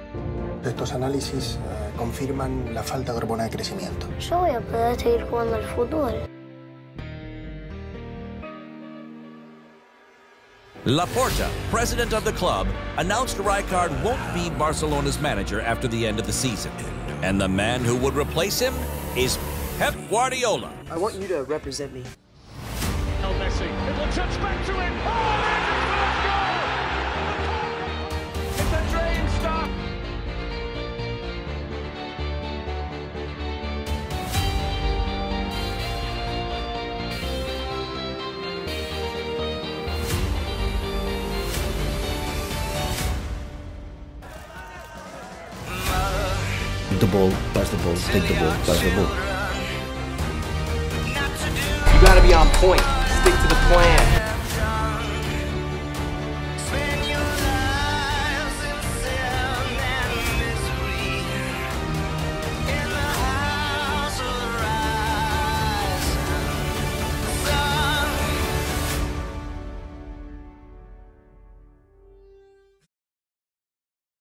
Estos análisis confirman la falta de hormona de crecimiento. Yo voy a poder seguir jugando al fútbol. Laporta, president of the club, announced Rijkaard won't be Barcelona's manager after the end of the season. And the man who would replace him is Pep Guardiola. I want you to represent me. MESSI, it will touch back to him. Oh, there's his first goal! It's a dream start. The ball, pass the ball, take the ball, pass the ball. You gotta be on point. Stick to the plan.